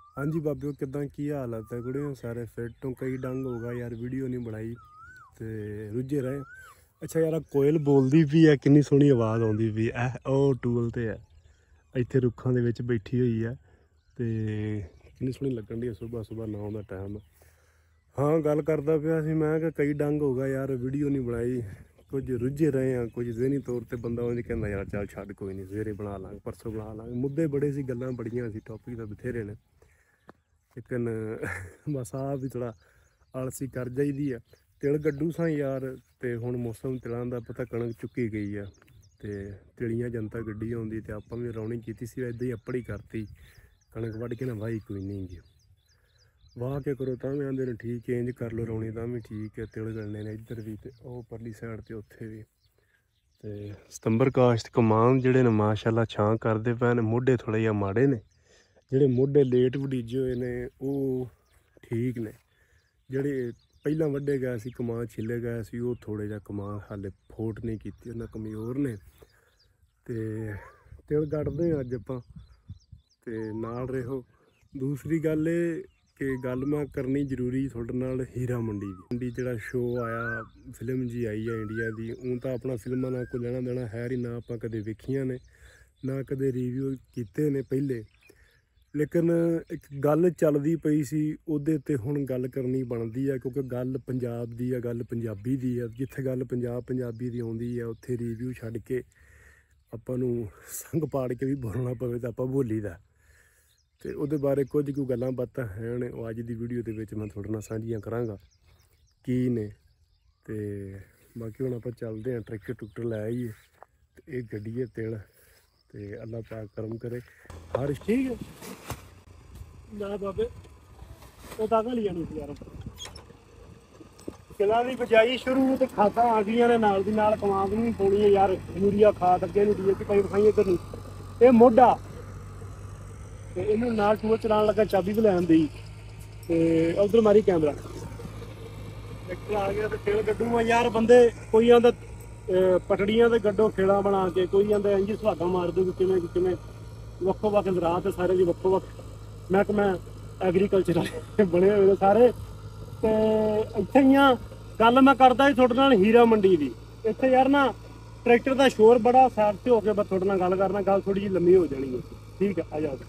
हाँ जी बाबियो किदा की हालत है कुड़ियों सारे फिट तो कई डंग होगा यार वीडियो नहीं बनाई तो रुझे रहे। अच्छा यार कोयल बोलती भी है कितनी सोहनी आवाज़ आती भी है ਉਹ ਟੂਲ ਤੇ ਹੈ ਇੱਥੇ ਰੁੱਖਾਂ ਦੇ ਵਿੱਚ ਬੈਠੀ ਹੋਈ ਹੈ ਤੇ ਕਿੰਨੀ ਸੋਹਣੀ ਲੱਗਣ ਦੀ ਸਵੇਰ ਸਵੇਰ 9 ਦਾ ਟਾਈਮ। ਹਾਂ ਗੱਲ ਕਰਦਾ ਪਿਆ ਸੀ ਮੈਂ ਕਿ ਕਈ ਡੰਗ ਹੋ ਗਿਆ ਯਾਰ ਵੀਡੀਓ ਨਹੀਂ ਬਣਾਈ ਕੁਝ ਰੁੱਝੇ ਰਹੇ ਆ ਕੁਝ ਜ਼ਹਿਨੀ ਤੌਰ ਤੇ ਬੰਦਾ ਉਹ ਕਹਿੰਦਾ ਯਾਰ ਚੱਲ ਛੱਡ ਕੋਈ ਨਹੀਂ ਸਵੇਰੇ ਬਣਾ ਲਾਂਗੇ ਪਰਸੋਂ ਬਣਾ ਲਾਂਗੇ ਮੁੱਦੇ ਬੜੇ ਸੀ ਗੱਲਾਂ ਬੜੀਆਂ ਸੀ ਟੌਪਿਕ ਤਾਂ ਬਥੇਰੇ ਨੇ लेकिन बस आ भी थोड़ा आलसी कर जाइदी है। तिल गड्डू सा यार तो हुण मौसम तिलों का पता कणक चुकी गई है तो तिलियां जनता गड्डी आउंदी ते आपां भी रौनी कीती सी इदां ही अपड़ी करती कणक वढ के ना वाही कोई नहीं गी वाह के करो तां भी आंदे ने ठीक है इंज कर लो रौनी तां भी ठीक है तिल गलने ने इधर भी ते ओह परली साइड ते उत्थे भी ते सितंबर काश्त कमान जिहड़े ने माशाअल्लाह छां करदे पे ने मोढे थोड़े जिहा माड़े ने ਜਿਹੜੇ ਮੋਢੇ ਲੇਟ ਵਡੀਜੇ ਹੋਏ ਨੇ ਉਹ ਠੀਕ ਨੇ ਜਿਹੜੇ ਪਹਿਲਾਂ ਵੱਢੇ ਗਏ ਸੀ ਕਮਾਂ ਛਿੱਲੇ ਗਏ ਸੀ ਉਹ ਥੋੜ੍ਹੇ ਜਿਹਾ ਕਮਾਂ ਹਾਲੇ ਫੋਟ ਨਹੀਂ ਕੀਤੀ ਉਹਨਾਂ ਕਮਜ਼ੋਰ ਨੇ ਤੇ ਤਿਲ ਕੱਢਦੇ ਅੱਜ ਆਪਾਂ ਤੇ ਨਾਲ ਰਹੋ। ਦੂਸਰੀ ਗੱਲ ਇਹ ਕਿ ਗੱਲ ਮੈਂ ਕਰਨੀ ਜ਼ਰੂਰੀ ਤੁਹਾਡੇ ਨਾਲ ਹੀਰਾ ਮੰਡੀ ਜਿਹੜਾ ਸ਼ੋਅ ਆਇਆ ਫਿਲਮ ਜੀ ਆਈ ਹੈ ਇੰਡੀਆ ਦੀ ਉਹ ਤਾਂ ਆਪਣਾ ਫਿਲਮਾਂ ਨਾਲ ਕੋਈ ਲੈਣਾ ਦੇਣਾ ਹੈ ਹੀ ਨਾ ਆਪਾਂ ਕਦੇ ਵੇਖੀਆਂ ਨੇ ਨਾ ਕਦੇ ਰਿਵਿਊ ਕੀਤੇ ਨੇ ਪਹਿਲੇ लेकिन एक गल चलती पई सी उहदे ते हुण गल करनी बनती है क्योंकि गल पंजाब दी है गल पंजाबी दी है जिथे गल पंजाबी दी आउंदी है उत्थे रिव्यू छड्ड के आपां नूं संग पाड़ के भी बोलना पवे तां आपां बोली दा ते उहदे बारे कुछ कोई गल्लां बातां हैन ओह अज दी वीडियो दे विच मैं तुहाडे नाल सांझियां करांगा की ने ते बाकी हुण आपां चलदे हां ट्रैक्टर टुक्टर लै आईए ते इह गड्डी है तिल ते अल्लाह पाक करम करे हर ठीक है ना बाबे वो ताकत ली जानी यार किला की बजाई शुरू तो खादा आ गई ने नाल दी नाल कमांद नहीं पानी है यार यूरिया खाद अगे नहीं डी पाई खाई इधर नहीं ये मोढा ते इन्हू नाल टूर चलान लगा चाबी भी लैन दी ते उधर मारी कैमरा ट्रैक्टर आ गया तो तेल कड्डू यार बंदे कोई आंदा पटड़ियां ते गड्डो खेड़ा बना के कोई आंदा इंज सुहागा मार दो किवें किवें वक्खो वक्ख रात सारे जी वक्खो वक्ख महकमा एग्रीकल्चर बने हुए सारे ते इत्थे ही गल मैं करदा जी तुहाडे नाल हीरा मंडी दी इत्थे यार ना ट्रैक्टर दा शोर बड़ा साइड ते हो के बस तुहाडे नाल गल करना गल थोड़ी जी लम्मी हो जानी है ठीक है आ जाओ।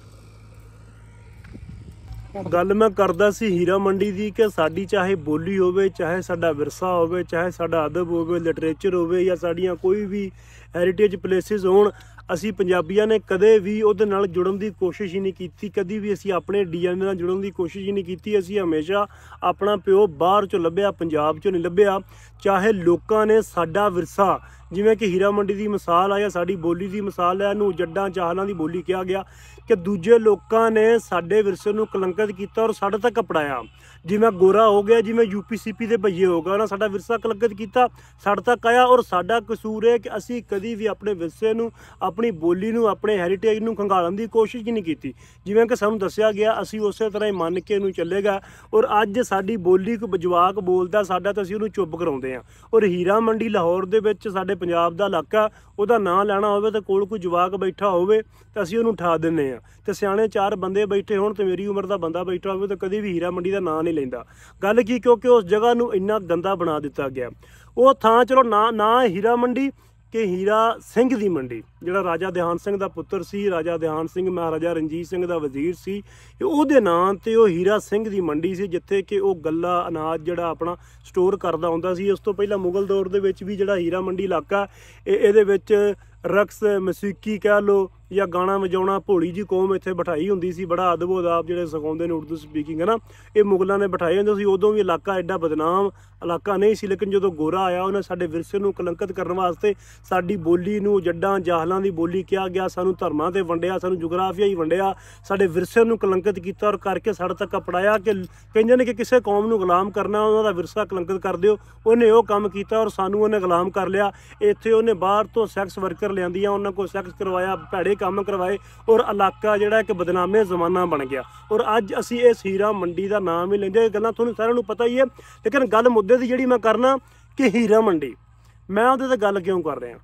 गल मैं करदा सी हीरा मंडी दी कि साडी चाहे बोली होवे चाहे साडा विरसा होवे चाहे साडा अदब होवे लिटरेचर होवे या साडियां कोई भी हैरीटेज प्लेसिस होण ਅਸੀਂ ਪੰਜਾਬੀਆਂ ਨੇ ਕਦੇ ਵੀ ਉਹਦੇ ਨਾਲ ਜੁੜਨ ਦੀ ਕੋਸ਼ਿਸ਼ ਹੀ ਨਹੀਂ ਕੀਤੀ ਕਦੀ ਵੀ ਅਸੀਂ ਆਪਣੇ ਡੀਐਨਏ ਨਾਲ ਜੁੜਨ ਦੀ ਕੋਸ਼ਿਸ਼ ਹੀ ਨਹੀਂ ਕੀਤੀ। ਅਸੀਂ ਹਮੇਸ਼ਾ ਆਪਣਾ ਪਿਓ ਬਾਹਰ ਚੋਂ ਲੱਭਿਆ ਪੰਜਾਬ ਚੋਂ ਨਹੀਂ ਲੱਭਿਆ ਚਾਹੇ ਲੋਕਾਂ ਨੇ ਸਾਡਾ ਵਿਰਸਾ ਜਿਵੇਂ ਕਿ ਹੀਰਾ ਮੰਡੀ ਦੀ ਮਿਸਾਲ ਆ ਜਾਂ ਸਾਡੀ ਬੋਲੀ ਦੀ ਮਿਸਾਲ ਹੈ ਇਹਨੂੰ ਜੱਡਾਂ ਚਾਹਲਾਂ ਦੀ ਬੋਲੀ ਕਿਹਾ ਗਿਆ ਕਿ ਦੂਜੇ ਲੋਕਾਂ ਨੇ ਸਾਡੇ ਵਿਰਸੇ ਨੂੰ ਕਲੰਕਿਤ ਕੀਤਾ ਔਰ ਸਾਡੇ ਤੱਕ ਅਪਣਾਇਆ ਜਿਵੇਂ ਗੋਰਾ ਹੋ ਗਿਆ ਜਿਵੇਂ यूपीसीपी ਦੇ ਭਈਏ ਹੋ ਗਏ ਉਹਨਾਂ ਸਾਡਾ ਵਿਰਸਾ ਕਲੰਕਿਤ ਕੀਤਾ ਸਾਡੇ ਤੱਕ ਆਇਆ ਔਰ ਸਾਡਾ ਕਸੂਰ ਹੈ ਕਿ ਅਸੀਂ ਕਦੀ ਵੀ ਆਪਣੇ ਵਿਰਸੇ ਨੂੰ ਆਪਣੀ ਬੋਲੀ ਨੂੰ ਆਪਣੇ ਹੈਰੀਟੇਜ ਨੂੰ ਖੰਗਾਲਣ ਦੀ ਕੋਸ਼ਿਸ਼ ਹੀ ਨਹੀਂ ਕੀਤੀ ਜਿਵੇਂ ਕਿ ਸਾਨੂੰ ਦੱਸਿਆ ਗਿਆ ਅਸੀਂ ਉਸੇ ਤਰ੍ਹਾਂ ਹੀ ਮੰਨ ਕੇ ਇਹਨੂੰ ਚੱਲੇਗਾ ਔਰ ਅੱਜ ਸਾਡੀ ਬੋਲੀ ਕੋਈ ਜਵਾਕ ਬੋਲਦਾ ਸਾਡਾ ਤਾਂ ਅਸੀਂ ਉਹਨੂੰ ਚੁੱਪ ਕਰਾਉਂਦੇ ਹਾਂ ਔਰ ਹੀਰਾ ਮੰਡੀ ਲਾਹੌਰ ਦੇ ਵਿੱਚ ਸਾਡੇ ਪੰਜਾਬ ਦਾ ਇਲਾਕਾ ਉਹਦਾ ਨਾਂ ਲੈਣਾ ਹੋਵੇ ਤਾਂ ਕੋਲ ਕੋਈ ਜਵਾਕ ਬੈਠਾ ਹੋਵੇ ਤਾਂ ਅਸੀਂ ਉਹਨੂੰ ਉਠਾ ਦਿੰਦੇ ਹਾਂ ਤੇ ਸਿਆਣੇ ਚਾਰ ਬੰਦੇ ਬੈਠੇ ਹੋਣ ਤੇ ਮੇਰੀ ਉਮਰ ਦਾ ਬੰਦਾ ਬੈਠਾ ਹੋਵੇ ਤਾਂ ਕਦੀ ਵੀ ਹੀਰਾ ਮੰਡੀ ਦਾ ਨਾਂ ਨਹੀਂ ਲੈਂਦਾ ਗੱਲ ਕੀ ਕਿਉਂਕਿ ਉਸ ਜਗ੍ਹਾ ਨੂੰ ਇੰਨਾ ਗੰਦਾ ਬਣਾ ਦਿੱਤਾ ਗਿਆ ਉਹ ਥਾਂ ਚਲੋ ਨਾ ਹੀਰਾ ਮੰਡੀ ਕਿ ਹੀਰਾ ਸਿੰਘ ਦੀ ਮੰਡੀ ਜਿਹੜਾ ਰਾਜਾ ਦਿਹਾਨ ਸਿੰਘ ਦਾ ਪੁੱਤਰ ਸੀ ਰਾਜਾ ਦਿਹਾਨ ਸਿੰਘ ਮਹਾਰਾਜਾ ਰਣਜੀਤ ਸਿੰਘ ਦਾ ਵਜ਼ੀਰ ਸੀ ਉਹਦੇ ਨਾਂ ਤੇ ਉਹ ਹੀਰਾ ਸਿੰਘ ਦੀ ਮੰਡੀ ਸੀ ਜਿੱਥੇ ਕਿ ਉਹ ਗੱਲਾ ਅਨਾਜ ਜਿਹੜਾ ਆਪਣਾ ਸਟੋਰ ਕਰਦਾ ਹੁੰਦਾ ਸੀ। ਉਸ ਤੋਂ ਪਹਿਲਾਂ ਮੁਗਲ ਦੌਰ ਦੇ ਵਿੱਚ ਵੀ ਜਿਹੜਾ ਹੀਰਾ ਮੰਡੀ ਇਲਾਕਾ ਇਹਦੇ ਵਿੱਚ ਰਕਸ ਮਸੀਕੀ ਕਹਿ ਲਓ ਜਾਂ ਗਾਣਾ ਵਜਾਉਣਾ ਭੋਲੀ ਜੀ ਕੌਮ ਇੱਥੇ ਬਿਠਾਈ ਹੁੰਦੀ ਸੀ ਬੜਾ ਅਦਬ ਅਦਾਬ ਜਿਹੜੇ ਸਿਖਾਉਂਦੇ ਨੇ ਉਰਦੂ ਸਪੀਕਿੰਗ ਹੈ ਨਾ ਇਹ ਮੁਗਲਾਂ ਨੇ ਬਿਠਾਏ ਹੁੰਦੇ ਸੀ। ਉਦੋਂ ਵੀ ਇਲਾਕਾ ਐਡਾ ਬਦਨਾਮ ਇਲਾਕਾ ਨਹੀਂ ਸੀ ਲੇਕਿਨ ਜਦੋਂ ਗੋਰਾ ਆਇਆ ਉਹਨੇ ਸਾਡੇ ਵਿਰਸੇ ਨੂੰ ਕਲੰਕਿਤ ਕਰਨ ਵਾਸਤੇ ਸਾਡੀ ਬੋਲੀ ਨੂੰ ਜੱਡਾਂ ਜਾਹਲਾਂ ਦੀ ਬੋਲੀ ਕਿਹਾ ਗਿਆ ਸਾਨੂੰ ਧਰਮਾਂ ਤੇ ਵੰਡਿਆ ਸਾਨੂੰ ਜੁਗਰਾਫੀਆ ਹੀ ਵੰਡਿਆ ਸਾਡੇ ਵਿਰਸੇ ਨੂੰ ਕਲੰਕਿਤ ਕੀਤਾ ਔਰ ਕਰਕੇ ਸਾਡੇ ਤੱਕ ਅਪਣਾਇਆ ਕਿ ਕਹਿੰਦੇ ਨੇ ਕਿ ਕਿਸੇ ਕੌਮ ਨੂੰ ਗੁਲਾਮ ਕਰਨਾ ਉਹਨਾਂ ਦਾ ਵਿਰਸਾ ਕਲੰਕਿਤ ਕਰ ਦਿਓ ਉਹਨੇ ਉਹ ਕੰਮ ਕੀਤਾ ਔਰ ਸਾਨੂੰ ਉਹਨੇ ਗੁਲਾਮ ਕਰ ਲਿਆ। ਇੱਥੇ ਉਹਨੇ ਬਾਹਰ ਤੋਂ ਸੈਕਸ ਵਰਕਰ ਲਿਆਂਦੀਆਂ ਉਹਨਾਂ ਕੋਲ ਸੈਕਸ ਕਰਵਾਇਆ ਭੈੜੇ ਕੰਮ ਕਰਵਾਏ ਔਰ ਇਲਾਕਾ ਜਿਹੜਾ ਇੱਕ ਬਦਨਾਮੇ ਜ਼ਮਾਨਾ ਬਣ ਗਿਆ ਔਰ ਅੱਜ ਅਸੀਂ ਇਸ ਹੀਰਾ ਮੰਡੀ ਦਾ ਨਾਮ ਹੀ ਲੈਂਦੇ ਗੱਲਾਂ ਤੁਹਾਨੂੰ ਸਾਰਿਆਂ ਨੂੰ ਪਤਾ ਹੀ ਹੈ ਲੇਕਿਨ ਗੱਲ ਮੁੱਦੇ ਦੀ ਜਿਹੜੀ ਮੈਂ ਕਰਨਾ ਕਿ ਹੀਰਾ ਮੰਡੀ ਮੈਂ ਉਹਦੇ ਤੇ ਗੱਲ ਕਿਉਂ ਕਰ ਰਿਹਾ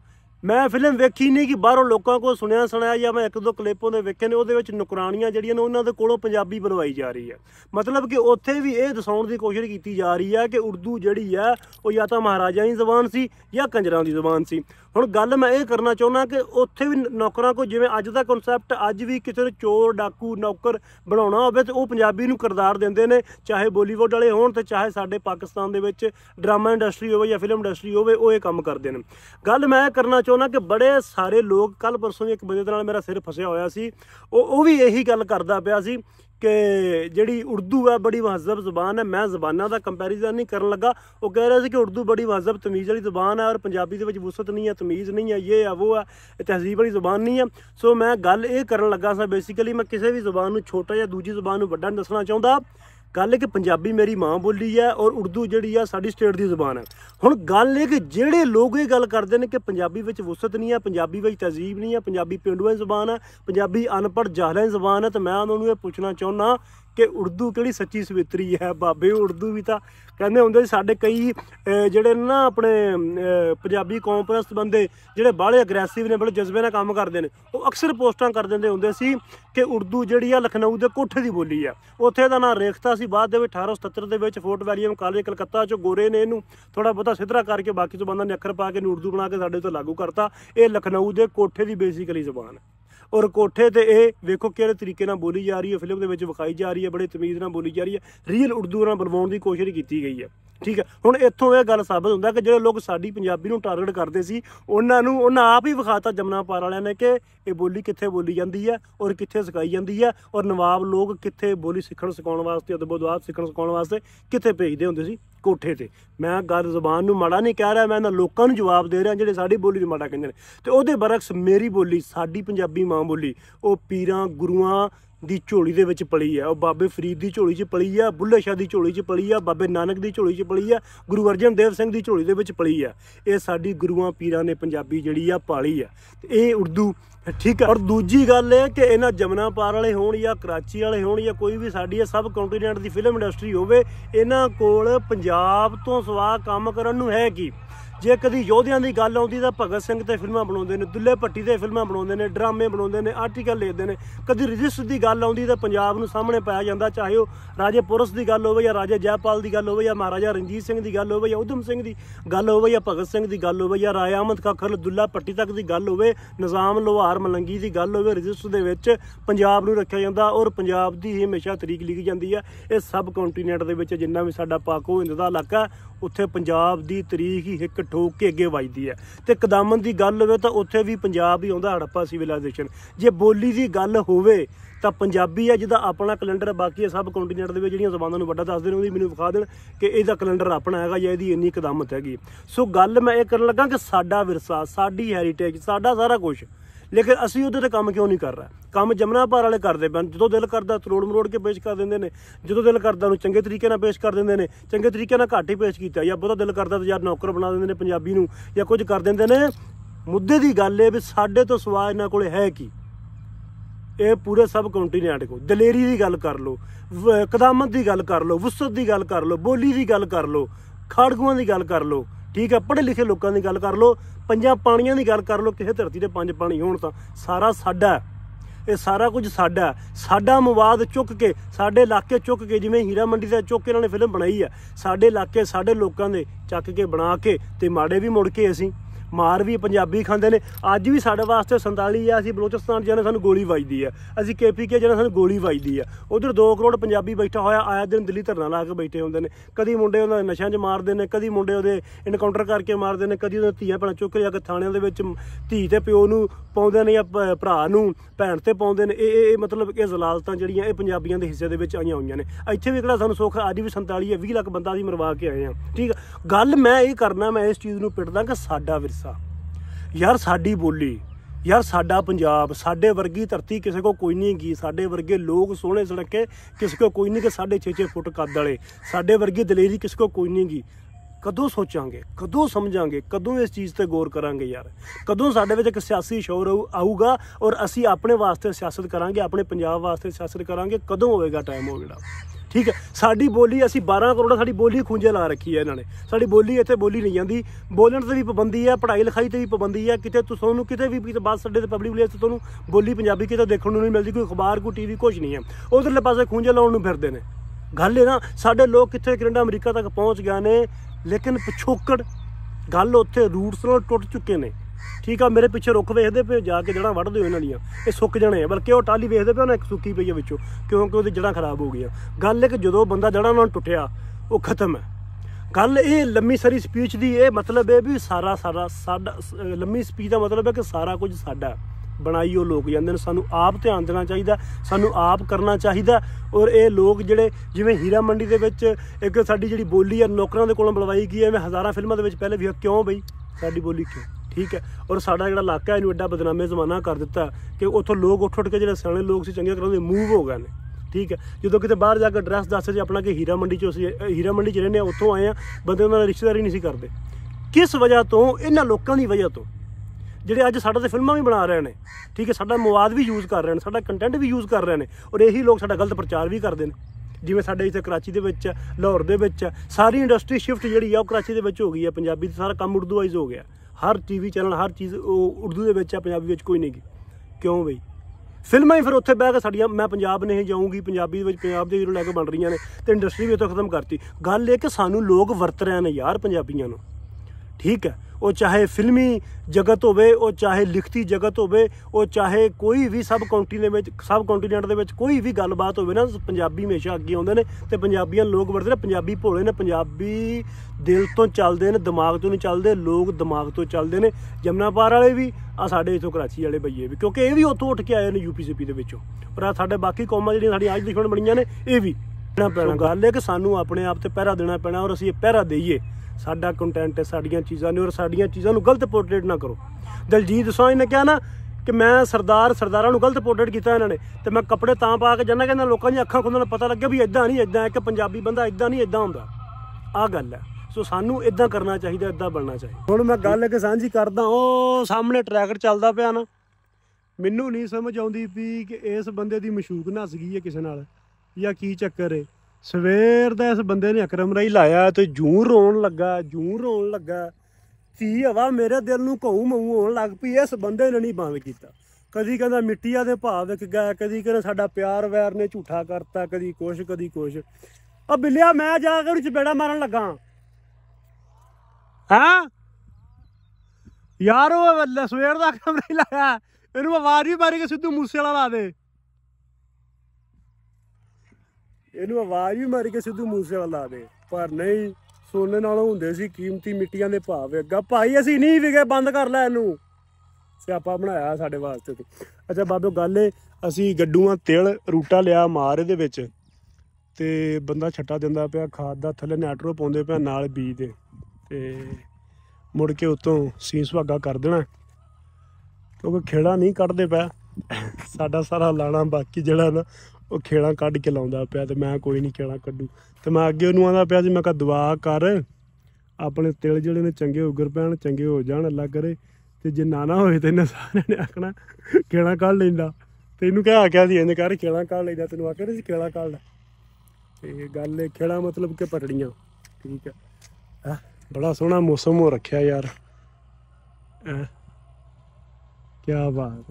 ਮੈਂ ਫਿਲਮ ਵੇਖੀ ਨਹੀਂ ਕਿ ਬਾਹਰੋਂ ਲੋਕਾਂ ਕੋਲ ਸੁਣਿਆ ਸੁਣਾਇਆ, ਜਾਂ ਮੈਂ ਇੱਕ ਦੋ ਕਲਿੱਪ ਉਹਦੇ ਵੇਖੇ ਨੇ, ਉਹਦੇ ਵਿੱਚ ਨੁਕਰਾਨੀਆਂ ਜਿਹੜੀਆਂ ਨੇ ਉਹਨਾਂ ਦੇ ਕੋਲੋਂ ਪੰਜਾਬੀ ਬਣਵਾਈ ਜਾ ਰਹੀ ਹੈ। ਮਤਲਬ ਕਿ ਉੱਥੇ ਵੀ ਇਹ ਦਸਾਉਣ ਦੀ ਕੋਸ਼ਿਸ਼ ਕੀਤੀ ਜਾ ਰਹੀ ਹੈ ਕਿ ਉਰਦੂ ਜਿਹੜੀ ਹੈ ਉਹ ਜਾਂ ਤਾਂ ਮਹਾਰਾਜਾ ਦੀ ਜ਼ਬਾਨ ਸੀ ਜਾਂ ਕੰਜਰਾਂ ਦੀ ਜ਼ਬਾਨ ਸੀ। ਹੁਣ ਗੱਲ ਮੈਂ ਇਹ ਕਰਨਾ ਚਾਹੁੰਦਾ ਕਿ ਉੱਥੇ ਵੀ ਨੌਕਰਾਂ ਕੋਲ, ਜਿਵੇਂ ਅੱਜ ਦਾ ਕਨਸੈਪਟ, ਅੱਜ ਵੀ ਕਿਸੇ ਨੂੰ ਚੋਰ ਡਾਕੂ ਨੌਕਰ ਬਣਾਉਣਾ ਹੋਵੇ ਤੇ ਉਹ ਪੰਜਾਬੀ ਨੂੰ ਕਿਰਦਾਰ ਦਿੰਦੇ ਨੇ, ਚਾਹੇ ਬਾਲੀਵੁੱਡ ਵਾਲੇ ਹੋਣ ਤੇ ਚਾਹੇ ਸਾਡੇ ਪਾਕਿਸਤਾਨ ਦੇ ਵਿੱਚ ਡਰਾਮਾ ਇੰਡਸਟਰੀ ਹੋਵੇ ਜਾਂ ਫਿਲਮ ਇੰਡਸਟਰੀ ਹੋਵੇ, ਉਹ ਇਹ ਕੰਮ ਕਰਦੇ ਨੇ। ਗੱਲ ਮੈਂ ਕਰਨਾ ਚਾਹੁੰਦਾ ਕਿ ਬੜੇ ਸਾਰੇ ਲੋਕ, ਕੱਲ੍ਹ ਪਰਸੋਂ ਇੱਕ ਬੰਦੇ ਦੇ ਨਾਲ ਮੇਰਾ ਸਿਰ ਫਸਿਆ ਹੋਇਆ ਸੀ, ਉਹ ਵੀ ਇਹੀ ਗੱਲ ਕਰਦਾ ਪਿਆ ਸੀ ਕਿ ਜਿਹੜੀ ਉਰਦੂ ਹੈ ਬੜੀ ਮਹੱਜ਼ਬ ਜ਼ੁਬਾਨ ਹੈ। ਮੈਂ ਜ਼ਬਾਨਾਂ ਦਾ ਕੰਪੈਰੀਜ਼ਨ ਨਹੀਂ ਕਰਨ ਲੱਗਾ, ਉਹ ਕਹਿ ਰਿਹਾ ਸੀ ਕਿ ਉਰਦੂ ਬੜੀ ਮਹੱਜ਼ਬ ਤਮੀਜ਼ ਵਾਲੀ ਜ਼ੁਬਾਨ ਹੈ ਔਰ ਪੰਜਾਬੀ ਦੇ ਵਿੱਚ ਵੁਸਅਤ ਨਹੀਂ ਹੈ, ਤਮੀਜ਼ ਨਹੀਂ ਹੈ, ਇਹ ਆ ਉਹ ਹੈ, ਇਹ ਤਹਿਜ਼ੀਬ ਵਾਲੀ ਜ਼ੁਬਾਨ ਨਹੀਂ ਹੈ। ਸੋ ਮੈਂ ਗੱਲ ਇਹ ਕਰਨ ਲੱਗਾ ਸਾਂ, ਬੇਸਿਕਲੀ ਮੈਂ ਕਿਸੇ ਵੀ ਜ਼ੁਬਾਨ ਨੂੰ ਛੋਟਾ ਜਾਂ ਦੂਜੀ ਜ਼ੁਬਾਨ ਨੂੰ ਵੱਡਾ ਨਹੀਂ ਦੱਸਣਾ ਚਾਹੁੰਦਾ। ਗੱਲ ਹੈ ਕਿ ਪੰਜਾਬੀ ਮੇਰੀ ਮਾਂ ਬੋਲੀ ਹੈ ਔਰ ਉਰਦੂ ਜਿਹੜੀ ਆ ਸਾਡੀ ਸਟੇਟ ਦੀ ਜ਼ੁਬਾਨ ਹੈ। ਹੁਣ ਗੱਲ ਇਹ ਕਿ ਜਿਹੜੇ ਲੋਕ ਇਹ ਗੱਲ ਕਰਦੇ ਨੇ ਕਿ ਪੰਜਾਬੀ ਵਿੱਚ ਵੁਸਅਤ ਨਹੀਂ ਹੈ, ਪੰਜਾਬੀ ਵਿੱਚ ਤਹਿਜ਼ੀਬ ਨਹੀਂ ਹੈ, ਪੰਜਾਬੀ ਪੇਂਡੂਆਂ ਦੀ ਜ਼ੁਬਾਨ ਹੈ, ਪੰਜਾਬੀ ਅਨਪੜ੍ਹ ਜਾਹਲਾਂ ਦੀ ਜ਼ੁਬਾਨ ਹੈ, ਤਾਂ ਮੈਂ ਉਹਨਾਂ ਨੂੰ ਇਹ ਪੁੱਛਣਾ ਚਾਹੁੰਦਾ ਕਿ ਉਰਦੂ ਕਿਹੜੀ ਸੱਚੀ ਸਵਿਤਰੀ ਹੈ ਬਾਬੇ। ਉਰਦੂ ਵੀ ਤਾਂ ਕਹਿੰਦੇ ਹੁੰਦੇ ਸੀ ਸਾਡੇ ਕਈ ਜਿਹੜੇ ਨਾ ਆਪਣੇ ਪੰਜਾਬੀ ਕੌਮਪ੍ਰਸਤ ਬੰਦੇ ਜਿਹੜੇ ਬਾਹਲੇ ਅਗਰੈਸਿਵ ਨੇ, ਬੜੇ ਜਜ਼ਬੇ ਨਾਲ ਕੰਮ ਕਰਦੇ ਨੇ, ਉਹ ਅਕਸਰ ਪੋਸਟਾਂ ਕਰ ਦਿੰਦੇ ਹੁੰਦੇ ਸੀ ਕਿ ਉਰਦੂ ਜਿਹੜੀ ਆ ਲਖਨਊ ਦੇ ਕੋਠੇ ਦੀ ਬੋਲੀ ਆ। ਉੱਥੇ ਦਾ ਨਾਂ ਰੇਖਤਾ ਸੀ, ਬਾਅਦ ਦੇ ਵਿੱਚ 1877 ਦੇ ਵਿੱਚ ਫੋਰਟ ਵਿਲੀਅਮ ਕਾਲਜ ਕਲਕੱਤਾ 'ਚ ਗੋਰੇ ਨੇ ਇਹਨੂੰ ਥੋੜ੍ਹਾ ਬਹੁਤਾ ਸਿੱਧਰਾ ਕਰਕੇ ਬਾਕੀ ਜ਼ੁਬਾਨਾਂ ਨੇ ਅੱਖਰ ਪਾ ਕੇ ਉਰਦੂ ਬਣਾ ਕੇ ਸਾਡੇ ਤੋਂ ਲਾਗੂ ਕਰਤਾ। ਇਹ ਲਖਨਊ ਦੇ ਕੋਠੇ ਦੀ ਬੇਸਿਕਲੀ ਜ਼ੁਬਾਨ ਹੈ ਔਰ ਕੋਠੇ ਤੇ ਇਹ ਵੇਖੋ ਕਿਹੜੇ ਤਰੀਕੇ ਨਾਲ ਬੋਲੀ ਜਾ ਰਹੀ ਹੈ, ਫਿਲਮ ਦੇ ਵਿੱਚ ਵਿਖਾਈ ਜਾ ਰਹੀ ਹੈ, ਬੜੇ ਤਮੀਜ਼ ਨਾਲ ਬੋਲੀ ਜਾ ਰਹੀ ਹੈ, ਰੀਅਲ ਉਰਦੂ ਨਾਲ ਬੁਲਵਾਉਣ ਦੀ ਕੋਸ਼ਿਸ਼ ਕੀਤੀ ਗਈ ਹੈ। ਠੀਕ ਹੈ, ਹੁਣ ਇੱਥੋਂ ਇਹ ਗੱਲ ਸਾਬਤ ਹੁੰਦਾ ਕਿ ਜਿਹੜੇ ਲੋਕ ਸਾਡੀ ਪੰਜਾਬੀ ਨੂੰ ਟਾਰਗੇਟ ਕਰਦੇ ਸੀ, ਉਹਨਾਂ ਆਪ ਹੀ ਵਿਖਾਤਾ ਜਮਨਾ ਪਾਰ ਵਾਲਿਆਂ ਨੇ ਕਿ ਇਹ ਬੋਲੀ ਕਿੱਥੇ ਬੋਲੀ ਜਾਂਦੀ ਹੈ ਔਰ ਕਿੱਥੇ ਸਿਖਾਈ ਜਾਂਦੀ ਹੈ, ਔਰ ਨਵਾਬ ਲੋਕ ਕਿੱਥੇ ਬੋਲੀ ਸਿੱਖਣ ਸਿਖਾਉਣ ਵਾਸਤੇ, ਅਦਬ-ਓ-ਦਵਾਬ ਸਿੱਖਣ ਸਿਖਾਉਣ ਵਾਸਤੇ ਕਿੱਥੇ ਭੇਜਦੇ ਹੁੰਦੇ ਸੀ, ਕੋਠੇ ਤੇ। ਮੈਂ ਗੱਲ ਜ਼ਬਾਨ ਨੂੰ ਮਾੜਾ ਨਹੀਂ ਕਹਿ ਰਿਹਾ, ਮੈਂ ਇਹਨਾਂ ਲੋਕਾਂ ਨੂੰ ਜਵਾਬ ਦੇ ਰਿਹਾ ਜਿਹੜੇ ਸਾਡੀ ਬੋਲੀ ਨੂੰ ਮਾੜਾ ਕਹਿੰਦੇ ਨੇ। ਤੇ ਉਹਦੇ ਬਰਅਕਸ ਮੇਰੀ ਬੋਲੀ, ਸਾਡੀ ਪੰਜਾਬੀ ਮਾਂ ਬੋਲੀ, ਉਹ ਪੀਰਾਂ ਗੁਰੂਆਂ ਦੀ ਝੋਲੀ ਦੇ ਵਿੱਚ ਪਲੀ ਹੈ, ਉਹ ਬਾਬੇ ਫਰੀਦ ਦੀ ਝੋਲੀ 'ਚ ਪਲੀ ਆ, ਬੁੱਲੇ ਸ਼ਾਹ ਦੀ ਝੋਲੀ 'ਚ ਪਲੀ ਆ, ਬਾਬੇ ਨਾਨਕ ਦੀ ਝੋਲੀ 'ਚ ਪਲੀ ਆ, ਗੁਰੂ ਅਰਜਨ ਦੇਵ ਸਿੰਘ ਦੀ ਝੋਲੀ ਦੇ ਵਿੱਚ ਪਲੀ ਆ। ਇਹ ਸਾਡੀ ਗੁਰੂਆਂ ਪੀਰਾਂ ਨੇ ਪੰਜਾਬੀ ਜਿਹੜੀ ਆ ਪਾਲੀ ਆ, ਤੇ ਇਹ ਉਰਦੂ। ਠੀਕ ਹੈ, ਔਰ ਦੂਜੀ ਗੱਲ ਇਹ ਕਿ ਇਹਨਾਂ ਜਮਨਾ ਪਾਰ ਵਾਲੇ ਹੋਣ ਜਾਂ ਕਰਾਚੀ ਵਾਲੇ ਹੋਣ ਜਾਂ ਕੋਈ ਵੀ ਸਾਡੀ ਸਬ ਕੰਟੀਨੈਂਟ ਦੀ ਫਿਲਮ ਇੰਡਸਟਰੀ ਹੋਵੇ, ਇਹਨਾਂ ਕੋਲ ਪੰਜਾਬ ਤੋਂ ਸਿਵਾ ਕੰਮ ਕਰਨ ਨੂੰ ਹੈ ਕੀ। ਜੇ ਕਦੀ ਯੋਧਿਆਂ ਦੀ ਗੱਲ ਆਉਂਦੀ ਤਾਂ ਭਗਤ ਸਿੰਘ ਤੇ ਫਿਲਮਾਂ ਬਣਾਉਂਦੇ ਨੇ, ਦੁੱਲੇ ਭੱਟੀ ਤੇ ਫਿਲਮਾਂ ਬਣਾਉਂਦੇ ਨੇ, ਡਰਾਮੇ ਬਣਾਉਂਦੇ ਨੇ, ਆਰਟੀਕਲ ਲਿਖਦੇ ਨੇ। ਕਦੀ ਰਜਿਸਟਰ ਦੀ ਗੱਲ ਆਉਂਦੀ ਤਾਂ ਪੰਜਾਬ ਨੂੰ ਸਾਹਮਣੇ ਪਾਇਆ ਜਾਂਦਾ, ਚਾਹੇ ਉਹ ਰਾਜੇ ਪੁਰਸ਼ ਦੀ ਗੱਲ ਹੋਵੇ ਜਾਂ ਰਾਜੇ ਜੈਪਾਲ ਦੀ ਗੱਲ ਹੋਵੇ ਜਾਂ ਮਹਾਰਾਜਾ ਰਣਜੀਤ ਸਿੰਘ ਦੀ ਗੱਲ ਹੋਵੇ ਜਾਂ ਊਧਮ ਸਿੰਘ ਦੀ ਗੱਲ ਹੋਵੇ ਜਾਂ ਭਗਤ ਸਿੰਘ ਦੀ ਗੱਲ ਹੋਵੇ ਜਾਂ ਰਾਏ ਅਹਿਮਦ ਖਾਖਰ ਦੁੱਲਾ ਭੱਟੀ ਤੱਕ ਦੀ ਗੱਲ ਹੋਵੇ, ਨਿਜ਼ਾਮ ਲੋਹਾਰ ਮਲੰਗੀ ਦੀ ਗੱਲ ਹੋਵੇ, ਰਜਿਸਟਰ ਦੇ ਵਿੱਚ ਪੰਜਾਬ ਨੂੰ ਰੱਖਿਆ ਜਾਂਦਾ ਔਰ ਪੰਜਾਬ ਦੀ ਹੀ ਹਮੇਸ਼ਾ ਤਰੀਕ ਲਿਖੀ ਜਾਂਦੀ ਹੈ। ਇਹ ਸਬ ਕੰਟੀਨੈਂਟ ਦੇ ਵਿੱਚ ਜਿੰਨਾ ਵੀ ਸਾਡਾ ਪਾਕੋ ਹਿੰਦ ਦਾ ਇਲਾਕਾ, ਉੱਥੇ ਪੰਜਾਬ ਦੀ ਤਰੀਕ ਹੀ ਹਿੱਕ ਠੋਕ ਕੇ ਅੱਗੇ ਵੱਜਦੀ ਹੈ। ਤੇ ਕਦਾਮਨ ਦੀ ਗੱਲ ਹੋਵੇ ਤਾਂ ਉੱਥੇ ਵੀ ਪੰਜਾਬ ਹੀ ਆਉਂਦਾ, ਹੜੱਪਾ ਸਿਵਲਾਈਜੇਸ਼ਨ। ਜੇ ਬੋਲੀ ਦੀ ਗੱਲ ਹੋਵੇ ਤਾਂ ਪੰਜਾਬੀ ਹੈ ਜਿਹਦਾ ਆਪਣਾ ਕੈਲੰਡਰ, ਬਾਕੀ ਸਭ ਕੰਟੀਨੈਂਟ ਦੇ ਵਿੱਚ ਜਿਹੜੀਆਂ ਜ਼ਬਾਨਾਂ ਨੂੰ ਵੱਡਾ ਦੱਸਦੇ ਨੇ ਉਹਦੀ ਮੈਨੂੰ ਵਿਖਾ ਦੇਣ ਕਿ ਇਹਦਾ ਕੈਲੰਡਰ ਆਪਣਾ ਹੈਗਾ ਜਾਂ ਇਹਦੀ ਇੰਨੀ ਕਦਾਮਤ ਹੈਗੀ। ਸੋ ਗੱਲ ਮੈਂ ਇਹ ਕਰਨ ਲੱਗਾ ਕਿ ਸਾਡਾ ਵਿਰਸਾ, ਸਾਡੀ ਹੈਰੀਟੇਜ, ਸਾਡਾ ਸਾਰਾ ਕੁਛ, ਲੇਕਿਨ ਅਸੀਂ ਉਹਦੇ 'ਤੇ ਕੰਮ ਕਿਉਂ ਨਹੀਂ ਕਰ ਰਹੇ। ਕੰਮ ਜਮਨਾ ਪਾਰ ਵਾਲੇ ਕਰਦੇ ਪਏ, ਜਦੋਂ ਦਿਲ ਕਰਦਾ ਤਰੋੜ ਮਰੋੜ ਕੇ ਪੇਸ਼ ਕਰ ਦਿੰਦੇ ਨੇ, ਜਦੋਂ ਦਿਲ ਕਰਦਾ ਉਹਨੂੰ ਚੰਗੇ ਤਰੀਕੇ ਨਾਲ ਪੇਸ਼ ਕਰ ਦਿੰਦੇ ਨੇ, ਚੰਗੇ ਤਰੀਕੇ ਨਾਲ ਘੱਟ ਹੀ ਪੇਸ਼ ਕੀਤਾ, ਜਾਂ ਬਹੁਤਾ ਦਿਲ ਕਰਦਾ ਤਾਂ ਯਾਰ ਨੌਕਰ ਬਣਾ ਦਿੰਦੇ ਨੇ ਪੰਜਾਬੀ ਨੂੰ ਜਾਂ ਕੁਝ ਕਰ ਦਿੰਦੇ ਨੇ। ਮੁੱਦੇ ਦੀ ਗੱਲ ਇਹ ਵੀ ਸਾਡੇ ਤੋਂ ਸਿਵਾ ਇਹਨਾਂ ਕੋਲ ਹੈ ਕੀ। ਇਹ ਪੂਰੇ ਸਬ ਕੰਟੀਨੈਂਟ ਕੋਲ ਦਲੇਰੀ ਦੀ ਗੱਲ ਕਰ ਲਓ, ਕਦਾਮਤ ਦੀ ਗੱਲ ਕਰ ਲਓ, ਵੁਸਅਤ ਦੀ ਗੱਲ ਕਰ ਲਓ, ਬੋਲੀ ਦੀ ਗੱਲ ਕਰ ਲਓ, ਖਾੜਕੂਆਂ ਦੀ ਗੱਲ ਕਰ ਲਓ, ਠੀਕ ਹੈ, ਪੜ੍ਹੇ ਲਿਖੇ ਲੋਕਾਂ ਦੀ ਗੱਲ ਕਰ ਲਓ, ਪੰਜਾਂ ਪਾਣੀਆਂ ਦੀ ਗੱਲ ਕਰ ਲਓ। ਕਿਸੇ ਧਰਤੀ ਦੇ 5 ਪਾਣੀ ਹੋਣ ਤਾਂ ਸਾਰਾ ਸਾਡਾ, ਇਹ ਸਾਰਾ ਕੁਝ ਸਾਡਾ। ਸਾਡਾ ਮਵਾਦ ਚੁੱਕ ਕੇ, ਸਾਡੇ ਇਲਾਕੇ ਚੁੱਕ ਕੇ, ਜਿਵੇਂ ਹੀਰਾ ਮੰਡੀ ਦਾ ਚੁੱਕ ਕੇ ਇਹਨਾਂ ਨੇ ਫਿਲਮ ਬਣਾਈ ਹੈ, ਸਾਡੇ ਇਲਾਕੇ ਸਾਡੇ ਲੋਕਾਂ ਦੇ ਚੱਕ ਕੇ ਬਣਾ ਕੇ, ਤੇ ਮਾੜੇ ਵੀ ਮੁੜ ਕੇ ਅਸੀਂ ਮਾਰ ਵੀ ਪੰਜਾਬੀ ਖਾਂਦੇ ਨੇ। ਅੱਜ ਵੀ ਸਾਡੇ ਵਾਸਤੇ 47 ਆ, ਅਸੀਂ ਬਲੋਚਿਸਤਾਨ ਜਿਹਨੇ ਸਾਨੂੰ ਗੋਲੀ ਵੱਜਦੀ ਹੈ, ਅਸੀਂ KPK ਜਿਹਨੇ ਸਾਨੂੰ ਗੋਲੀ ਵੱਜਦੀ ਹੈ, ਉਧਰ 2 ਕਰੋੜ ਪੰਜਾਬੀ ਬੈਠਾ ਹੋਇਆ, ਆਇਆ ਦਿਨ ਦਿੱਲੀ ਧਰਨਾ ਲਾ ਕੇ ਬੈਠੇ ਹੁੰਦੇ ਨੇ। ਕਦੀ ਮੁੰਡੇ ਉਹਨਾਂ ਦੇ ਨਸ਼ਿਆਂ 'ਚ ਮਾਰਦੇ ਨੇ, ਕਦੀ ਮੁੰਡੇ ਉਹਦੇ ਇਨਕਾਊਂਟਰ ਕਰਕੇ ਮਾਰਦੇ ਨੇ, ਕਦੀ ਉਹਦੀਆਂ ਧੀਆਂ ਭੈਣਾਂ ਚੁੱਕ ਜਾ ਕੇ ਥਾਣਿਆਂ ਦੇ ਵਿੱਚ ਧੀ ਤੇ ਪਿਓ ਨੂੰ ਪਾਉਂਦੇ ਨੇ ਜਾਂ ਭਰਾ ਨੂੰ ਭੈਣ ਤੇ ਪਾਉਂਦੇ ਨੇ। ਇਹ ਮਤਲਬ ਇਹ ਜ਼ਲਾਲਤਾਂ ਜਿਹੜੀਆਂ ਇਹ ਪੰਜਾਬੀਆਂ ਦੇ ਹਿੱਸੇ ਦੇ ਵਿੱਚ ਆਈਆਂ ਹੋਈਆਂ ਨੇ। ਇੱਥੇ ਵੀ ਕਿਹੜਾ ਸਾਨੂੰ ਸੁੱਖ, ਅੱਜ ਵੀ 47 ਜਾਂ 20 ਲੱਖ ਬੰਦਾ ਅਸੀਂ ਮਰਵਾ ਕੇ ਆਏ ਹਾਂ। ਠੀਕ ਆ, ਗੱਲ ਮੈਂ ਇਹ ਕਰਨਾ, ਮੈਂ ਇਸ ਚੀਜ਼ ਨੂੰ ਪਿੱਟਦਾ ਕਿ ਸਾਡਾ ਵਿਰਸਾ ਯਾਰ, ਸਾਡੀ ਬੋਲੀ ਯਾਰ, ਸਾਡਾ ਪੰਜਾਬ, ਸਾਡੇ ਵਰਗੀ ਧਰਤੀ ਕਿਸੇ ਕੋਲ ਕੋਈ ਨਹੀਂ ਹੈਗੀ, ਸਾਡੇ ਵਰਗੇ ਲੋਕ ਸੋਹਣੇ ਸੁਣੱਕੇ ਕਿਸੇ ਕੋਲ ਕੋਈ ਨਹੀਂ ਕਿ 6.5 ਫੁੱਟ ਕੱਦ ਵਾਲੇ, ਸਾਡੇ ਵਰਗੀ ਦਲੇਰੀ ਕਿਸੇ ਕੋਲ ਕੋਈ ਨਹੀਂ ਹੈਗੀ। ਕਦੋਂ ਸੋਚਾਂਗੇ, ਕਦੋਂ ਸਮਝਾਂਗੇ, ਕਦੋਂ ਇਸ ਚੀਜ਼ ਤੇ ਗੌਰ ਕਰਾਂਗੇ ਯਾਰ, ਕਦੋਂ ਸਾਡੇ ਵਿੱਚ ਇੱਕ ਸਿਆਸੀ ਸ਼ੌਰ ਆਊਗਾ ਔਰ ਅਸੀਂ ਆਪਣੇ ਵਾਸਤੇ ਸਿਆਸਤ ਕਰਾਂਗੇ, ਆਪਣੇ ਪੰਜਾਬ ਵਾਸਤੇ ਸਿਆਸਤ ਕਰਾਂਗੇ, ਕਦੋਂ ਹੋਵੇਗਾ ਟਾਈਮ? ਹੋਵੇਗਾ ਠੀਕ ਹੈ। ਸਾਡੀ ਬੋਲੀ ਅਸੀਂ 12 ਕਰੋੜ ਸਾਡੀ ਬੋਲੀ ਖੂੰਜੇ ਲਾ ਰੱਖੀ ਹੈ ਇਹਨਾਂ ਨੇ। ਸਾਡੀ ਬੋਲੀ ਇੱਥੇ ਬੋਲੀ ਨਹੀਂ ਜਾਂਦੀ, ਬੋਲਣ ਤੇ ਵੀ ਪਾਬੰਦੀ ਹੈ, ਪੜ੍ਹਾਈ ਲਿਖਾਈ ਤੇ ਵੀ ਪਾਬੰਦੀ ਹੈ। ਕਿਤੇ ਤੁਹਾਨੂੰ ਕਿਤੇ ਵੀ ਬੱਸ ਅੱਡੇ ਤੇ ਪਬਲਿਕ ਪਲੇਸ ਤੇ ਤੁਹਾਨੂੰ ਬੋਲੀ ਪੰਜਾਬੀ ਕਿਤੇ ਦੇਖਣ ਨੂੰ ਨਹੀਂ ਮਿਲਦੀ, ਕੋਈ ਅਖਬਾਰ ਕੋਈ ਟੀਵੀ ਕੁਛ ਨਹੀਂ ਹੈ। ਉਧਰਲੇ ਪਾਸੇ ਖੂੰਜੇ ਲਾਉਣ ਨੂੰ ਫਿਰਦੇ ਨੇ। ਗੱਲ ਇਹ ਨਾ ਸਾਡੇ ਲੋਕ ਕਿੱਥੇ ਕੈਨੇਡਾ ਅਮਰੀਕਾ ਤੱਕ ਪਹੁੰਚ ਗਏ ਨੇ, ਲੇਕਿਨ ਪਿਛੋਕੜ ਗੱਲ ਉੱਥੇ ਰੂਟਸ ਨਾਲ ਟੁੱਟ ਚੁੱਕੇ ਨੇ। ਠੀਕ ਆ, ਮੇਰੇ ਪਿੱਛੇ ਰੁੱਖ ਵੇਖਦੇ ਪਏ, ਜਾ ਕੇ ਜੜ੍ਹਾਂ ਵੱਢ ਦਿਓ ਇਹਨਾਂ ਦੀਆਂ, ਇਹ ਸੁੱਕ ਜਾਣੇ ਆ। ਬਲਕਿ ਉਹ ਟਾਹਲੀ ਵੇਖਦੇ ਪਏ, ਉਹਨਾਂ ਇੱਕ ਸੁੱਕੀ ਪਈ ਆ ਵਿੱਚੋਂ, ਕਿਉਂਕਿ ਉਹਦੀ ਜੜ੍ਹਾਂ ਖਰਾਬ ਹੋ ਗਈਆਂ। ਗੱਲ ਹੈ ਕਿ ਜਦੋਂ ਬੰਦਾ ਜੜ੍ਹਾਂ ਨਾਲ ਟੁੱਟਿਆ ਉਹ ਖਤਮ ਹੈ। ਗੱਲ ਇਹ ਲੰਮੀ ਸਾਰੀ ਸਪੀਚ ਦੀ ਇਹ ਮਤਲਬ ਹੈ ਵੀ ਸਾਡਾ ਲੰਮੀ ਸਪੀਚ ਦਾ ਮਤਲਬ ਹੈ ਕਿ ਸਾਰਾ ਕੁਝ ਸਾਡਾ ਬਣਾਈ ਉਹ ਲੋਕ ਜਾਂਦੇ ਨੇ। ਸਾਨੂੰ ਆਪ ਧਿਆਨ ਦੇਣਾ ਚਾਹੀਦਾ, ਸਾਨੂੰ ਆਪ ਕਰਨਾ ਚਾਹੀਦਾ। ਔਰ ਇਹ ਲੋਕ ਜਿਹੜੇ ਜਿਵੇਂ ਹੀਰਾ ਮੰਡੀ ਦੇ ਵਿੱਚ ਇੱਕ ਸਾਡੀ ਜਿਹੜੀ ਬੋਲੀ ਆ ਨੌਕਰਾਂ ਦੇ ਕੋਲੋਂ ਬੁਲਵਾਈ ਗਈ ਹੈ, ਐਵੇਂ ਹਜ਼ਾਰਾਂ ਫਿਲਮਾਂ ਦੇ ਵਿੱਚ ਪਹਿਲੇ ਵੀ ਕਿਉਂ ਬਈ ਸਾਡੀ ਬੋਲੀ ਕਿਉਂ? ਠੀਕ ਹੈ। ਔਰ ਸਾਡਾ ਜਿਹੜਾ ਇਲਾਕਾ ਇਹਨੂੰ ਐਡਾ ਬਦਨਾਮੇ ਜ਼ਮਾਨਾ ਕਰ ਦਿੱਤਾ ਕਿ ਉੱਥੋਂ ਲੋਕ ਉੱਠ ਕੇ ਜਿਹੜੇ ਸਿਆਣੇ ਲੋਕ ਸੀ ਚੰਗੇ ਕਰਾਉਂਦੇ ਮੂਵ ਹੋ ਗਏ ਨੇ। ਠੀਕ ਹੈ। ਜਦੋਂ ਕਿਤੇ ਬਾਹਰ ਜਾ ਕੇ ਐਡਰੈਸ ਦੱਸ ਜੇ ਆਪਣਾ ਕਿ ਹੀਰਾ ਮੰਡੀ 'ਚ ਅਸੀਂ ਹੀਰਾ ਮੰਡੀ 'ਚ ਰਹਿੰਦੇ ਹਾਂ, ਉੱਥੋਂ ਆਏ ਹਾਂ, ਬੰਦੇ ਉਹਨਾਂ ਨਾਲ ਰਿਸ਼ਤੇਦਾਰੀ ਨਹੀਂ ਸੀ ਕਰਦੇ। ਕਿਸ ਵਜ੍ਹਾ ਤੋਂ? ਇਹਨਾਂ ਲੋਕਾਂ ਦੀ ਵਜ੍ਹਾ ਤੋਂ, ਜਿਹੜੇ ਅੱਜ ਸਾਡਾ ਤੇ ਫਿਲਮਾਂ ਵੀ ਬਣਾ ਰਹੇ ਨੇ। ਠੀਕ ਹੈ। ਸਾਡਾ ਮਵਾਦ ਵੀ ਯੂਜ਼ ਕਰ ਰਹੇ ਨੇ, ਸਾਡਾ ਕੰਟੈਂਟ ਵੀ ਯੂਜ਼ ਕਰ ਰਹੇ ਨੇ। ਔਰ ਇਹੀ ਲੋਕ ਸਾਡਾ ਗਲਤ ਪ੍ਰਚਾਰ ਵੀ ਕਰਦੇ ਨੇ। ਜਿਵੇਂ ਸਾਡੇ ਇੱਥੇ ਕਰਾਚੀ ਦੇ ਵਿੱਚ, ਲਾਹੌਰ ਦੇ ਵਿੱਚ ਸਾਰੀ ਇੰਡਸਟਰੀ ਸ਼ਿਫਟ ਜਿਹੜੀ ਆ ਉਹ ਕਰਾਚੀ ਦੇ ਵਿੱਚ ਹੋ ਗਈ ਹੈ। ਪੰਜਾਬੀ ਦਾ ਸਾਰਾ ਕੰਮ ਉਰਦੂਵਾਈਜ਼ ਹੋ ਗਿਆ। ਹਰ ਟੀਵੀ ਚੈਨਲ, ਹਰ ਚੀਜ਼ ਉਹ ਉਰਦੂ ਦੇ ਵਿੱਚ ਆ, ਪੰਜਾਬੀ ਵਿੱਚ ਕੋਈ ਨਹੀਂ ਗੀ। ਕਿਉਂ ਬਈ? ਫਿਲਮਾਂ ਹੀ ਫਿਰ ਉੱਥੇ ਬਹਿ ਕੇ ਸਾਡੀਆਂ ਮੈਂ ਪੰਜਾਬ ਨਹੀਂ ਜਾਊਂਗੀ, ਪੰਜਾਬੀ ਦੇ ਵਿੱਚ ਪੰਜਾਬ ਦੇ ਹੀਰੋ ਲੈ ਕੇ ਬਣ ਰਹੀਆਂ ਨੇ, ਤੇ ਇੰਡਸਟਰੀ ਵੀ ਉੱਥੋਂ ਖਤਮ ਕਰਤੀ। ਗੱਲ ਇਹ ਕਿ ਸਾਨੂੰ ਲੋਕ ਵਰਤ ਰਹੇ ਨੇ ਯਾਰ ਪੰਜਾਬੀਆਂ ਨੂੰ। ਠੀਕ ਹੈ। ਉਹ ਚਾਹੇ ਫਿਲਮੀ ਜਗਤ ਹੋਵੇ, ਉਹ ਚਾਹੇ ਲਿਖਤੀ ਜਗਤ ਹੋਵੇ, ਉਹ ਚਾਹੇ ਕੋਈ ਵੀ ਸਬ ਕੰਟੀਨੈਂਟ ਦੇ ਵਿੱਚ ਕੋਈ ਵੀ ਗੱਲਬਾਤ ਹੋਵੇ ਨਾ, ਪੰਜਾਬੀ ਹਮੇਸ਼ਾ ਅੱਗੇ ਆਉਂਦੇ ਨੇ। ਤੇ ਪੰਜਾਬੀਆਂ ਲੋਕ ਵਰਤਦੇ ਨੇ, ਪੰਜਾਬੀ ਭੋਲੇ ਨੇ, ਪੰਜਾਬੀ ਦਿਲ ਤੋਂ ਚੱਲਦੇ ਨੇ, ਦਿਮਾਗ ਤੋਂ ਨਹੀਂ ਚੱਲਦੇ। ਲੋਕ ਦਿਮਾਗ ਤੋਂ ਚੱਲਦੇ ਨੇ। ਜਮਨਾ ਪਾਰ ਵਾਲੇ ਵੀ ਆ, ਸਾਡੇ ਇੱਥੋਂ ਕਰਾਚੀ ਵਾਲੇ ਬਈਏ ਵੀ, ਕਿਉਂਕਿ ਇਹ ਵੀ ਉੱਥੋਂ ਉੱਠ ਕੇ ਆਏ ਨੇ ਯੂਪੀ ਸੀਪੀ ਦੇ ਵਿੱਚੋਂ। ਪਰ ਆ ਸਾਡੇ ਬਾਕੀ ਕੌਮਾਂ ਜਿਹੜੀਆਂ ਸਾਡੀਆਂ ਅੱਜ ਦੁਸ਼ਮਣ ਬਣੀਆਂ ਨੇ, ਇਹ ਵੀ ਪੈਣਾ। ਗੱਲ ਹੈ ਕਿ ਸਾਨੂੰ ਆਪਣੇ ਆਪ ਤੇ ਪਹਿਰਾ ਦੇਣਾ ਪੈਣਾ, ਔਰ ਅਸੀਂ ਇਹ ਪਹਿਰਾ ਦੇਈਏ। ਸਾਡਾ ਕੰਟੈਂਟ ਹੈ, ਸਾਡੀਆਂ ਚੀਜ਼ਾਂ ਨੇ, ਔਰ ਸਾਡੀਆਂ ਚੀਜ਼ਾਂ ਨੂੰ ਗਲਤ ਪੋਰਟਰੇਟ ਨਾ ਕਰੋ। ਦਲਜੀਤ ਦੋਸਾਂਝ ਨੇ ਕਿਹਾ ਨਾ ਕਿ ਮੈਂ ਸਰਦਾਰਾਂ ਨੂੰ ਗਲਤ ਪੋਰਟਰੇਟ ਕੀਤਾ ਇਹਨਾਂ ਨੇ, ਤੇ ਮੈਂ ਕੱਪੜੇ ਤਾਂ ਪਾ ਕੇ ਜਾਂਦਾ ਕਹਿੰਦਾ ਲੋਕਾਂ ਦੀਆਂ ਅੱਖਾਂ ਖੁੱਲ੍ਹਣ ਪਤਾ ਲੱਗਿਆ ਵੀ ਇੱਦਾਂ ਨਹੀਂ, ਇੱਦਾਂ ਹੈ ਕਿ ਪੰਜਾਬੀ ਬੰਦਾ ਇੱਦਾਂ ਨਹੀਂ, ਇੱਦਾਂ ਹੁੰਦਾ। ਆਹ ਗੱਲ ਹੈ। ਸੋ ਸਾਨੂੰ ਇੱਦਾਂ ਕਰਨਾ ਚਾਹੀਦਾ, ਇੱਦਾਂ ਬਣਨਾ ਚਾਹੀਦਾ। ਹੁਣ ਮੈਂ ਗੱਲ ਇੱਕ ਸਾਂਝੀ ਕਰਦਾ, ਉਹ ਸਾਹਮਣੇ ਟਰੈਕਟਰ ਚੱਲਦਾ ਪਿਆ ਨਾ, ਮੈਨੂੰ ਨਹੀਂ ਸਮਝ ਆਉਂਦੀ ਵੀ ਕਿ ਇਸ ਬੰਦੇ ਦੀ ਮਸ਼ੂਕ ਨੱਸ ਗਈ ਹੈ ਕਿਸੇ ਨਾਲ ਜਾਂ ਕੀ ਚੱਕਰ ਹੈ। ਸਵੇਰ ਦਾ ਇਸ ਬੰਦੇ ਨੇ ਅਕਰਮ ਰਾਈ ਲਾਇਆ ਤੇ ਜੂੰ ਰੋਣ ਲੱਗਾ ਧੀ ਹਵਾ ਮੇਰੇ ਦਿਲ ਨੂੰ ਘਊ ਮਊ ਹੋਣ ਲੱਗ ਪਈ। ਇਸ ਬੰਦੇ ਨੇ ਨਹੀਂ ਬੰਦ ਕੀਤਾ। ਕਦੀ ਕਹਿੰਦਾ ਮਿੱਟੀਆਂ ਦੇ ਭਾਅ ਵਿਕ ਗਏ, ਕਦੀ ਕਹਿੰਦਾ ਸਾਡਾ ਪਿਆਰ ਵੈਰ ਨੇ ਝੂਠਾ ਕਰਤਾ, ਕਦੀ ਕੁਛ ਕਦੀ ਕੁਛ। ਆ ਬਿੱਲਿਆ ਮੈਂ ਜਾ ਕੇ ਉਹਨੂੰ ਚਪੇੜਾ ਮਾਰਨ ਲੱਗਾ ਹੈਂ ਯਾਰ। ਉਹ ਸਵੇਰ ਦਾ ਅਕਰਮ ਰਾਈ ਲਾਇਆ, ਇਹਨੂੰ ਆਵਾਜ਼ ਵੀ ਮਾਰੀ ਕਿ ਸਿੱਧੂ ਮੂਸੇ ਵਾਲਾ ਲਾ ਦੇ, ਇਹਨੂੰ ਆਵਾਜ਼ ਵੀ ਮਾਰੀ ਕੇ ਸਿੱਧੂ ਮੂਸੇ ਵਾਲਾ ਲਾ ਦੇ। ਪਰ ਨਹੀਂ, ਸੋਨੇ ਨਾਲੋਂ ਹੁੰਦੇ ਸੀ ਕੀਮਤੀ ਮਿੱਟੀਆਂ ਦੇ ਭਾਅ ਵਿਕਾ। ਭਾਈ ਅਸੀਂ ਨਹੀਂ ਵਿਕੇ, ਬੰਦ ਕਰ ਲੈ ਇਹਨੂੰ। ਸਿਆਪਾ ਬਣਾਇਆ ਸਾਡੇ ਵਾਸਤੇ ਤੂੰ। ਅੱਛਾ ਬਾਬੇ, ਗੱਲ ਏ ਅਸੀਂ ਗੱਡੂਆਂ ਤਿਲ ਰੂਟਾ ਲਿਆ ਮਾਰ ਇਹਦੇ ਵਿੱਚ, ਤੇ ਬੰਦਾ ਛੱਟਾ ਦਿੰਦਾ ਪਿਆ ਖਾਦ ਦਾ, ਥੱਲੇ ਨਾਈਟਰੋ ਪਾਉਂਦੇ ਪਿਆ ਨਾਲ ਬੀਜ ਦੇ, ਤੇ ਮੁੜ ਕੇ ਉੱਤੋਂ ਸੀ ਸੁਹਾਗਾ ਕਰ ਦੇਣਾ, ਕਿਉਂਕਿ ਖੇੜਾ ਨਹੀਂ ਕੱਢਦੇ ਪਿਆ ਸਾਡਾ ਸਾਰਾ ਲਾਣਾ। ਬਾਕੀ ਜਿਹੜਾ ਨਾ ਉਹ ਖੇੜਾ ਕੱਢ ਕੇ ਲਾਉਂਦਾ ਪਿਆ, ਤੇ ਮੈਂ ਕੋਈ ਨਹੀਂ ਖੇੜਾ ਕੱਢੂ। ਤੇ ਮੈਂ ਅੱਗੇ ਉਹਨੂੰ ਆਉਂਦਾ ਪਿਆ ਸੀ, ਮੈਂ ਕਿਹਾ ਦੁਆ ਕਰ ਆਪਣੇ ਤਿਲ ਜਿਹੜੇ ਨੇ ਚੰਗੇ ਉਗਰ ਪੈਣ, ਚੰਗੇ ਹੋ ਜਾਣ, ਅੱਲਾ ਕਰੇ। ਤੇ ਜੇ ਨਾ ਹੋਏ ਤੇ ਇਹਨਾਂ ਸਾਰਿਆਂ ਨੇ ਆਖਣਾ ਖੇੜਾ ਕੱਢ ਲੈਂਦਾ। ਤੇ ਇਹਨੂੰ ਕਿਹਾ ਆਖਿਆ ਸੀ ਇਹਨੇ ਕਰ ਖੇੜਾ ਕੱਢ ਲੈਂਦਾ, ਤੈਨੂੰ ਆਖਿਆ ਸੀ ਖੇੜਾ ਕੱਢ ਲੈ। ਤੇ ਗੱਲ ਖੇੜਾ ਮਤਲਬ ਕਿ ਪਟੜੀਆਂ। ਠੀਕ ਹੈ। ਬੜਾ ਸੋਹਣਾ ਮੌਸਮ ਹੋ ਰੱਖਿਆ ਯਾਰ। ਕਿਆ ਬਾਤ ਹੈ,